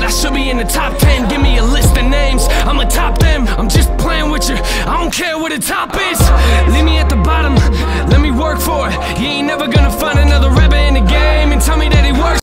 I should be in the top 10. Give me a list of names, I'ma top them. I'm just playing with you, I don't care what the top is. Leave me at the bottom, let me work for it. You ain't never gonna find another rapper in the game and tell me that